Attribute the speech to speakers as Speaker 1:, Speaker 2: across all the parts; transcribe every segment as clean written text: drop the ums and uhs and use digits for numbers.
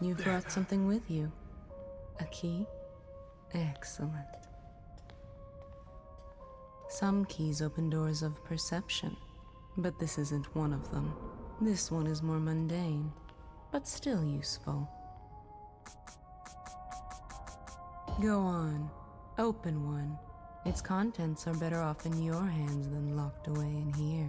Speaker 1: You've brought something with you. A key? Excellent. Some keys open doors of perception, but this isn't one of them. This one is more mundane, but still useful. Go on, open one. Its contents are better off in your hands than locked away in here.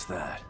Speaker 2: What's that?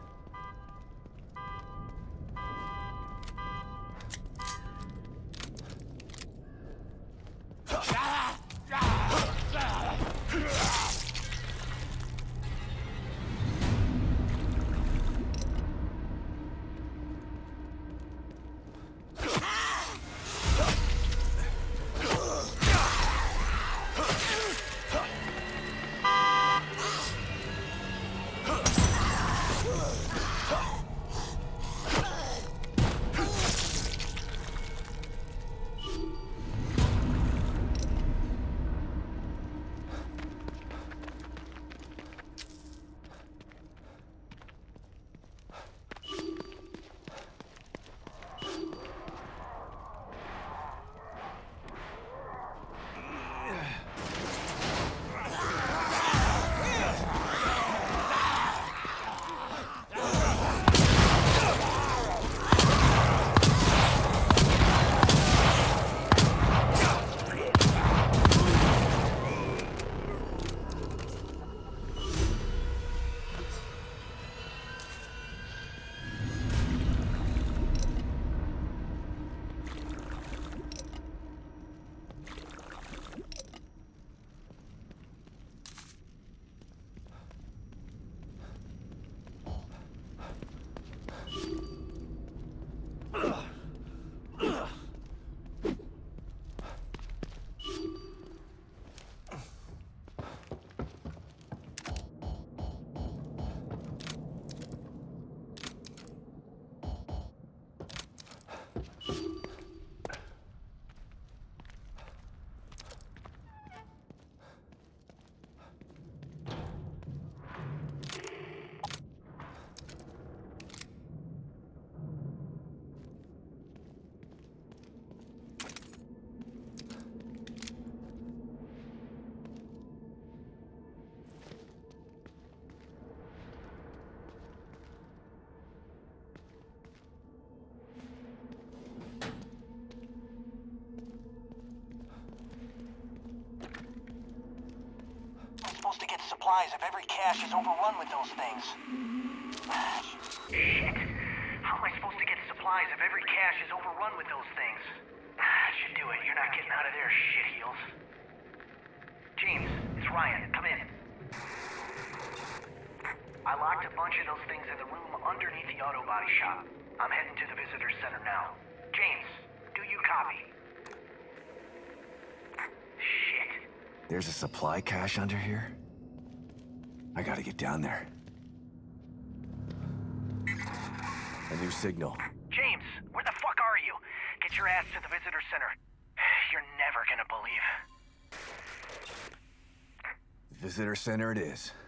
Speaker 3: Supposed to get supplies if every cache is overrun with those things. Shit. How am I supposed to get supplies if every cache is overrun with those things? That should do it. You're not getting out of there, shitheels. James, it's Ryan. Come in. I locked a bunch of those things in the room underneath the auto body shop. I'm heading to the visitor center now. James, do you copy? Shit.
Speaker 2: There's a supply cache under here? I gotta get down there. A new signal.
Speaker 3: James, where the fuck are you? Get your ass to the visitor center. You're never gonna believe.
Speaker 2: Visitor center it is.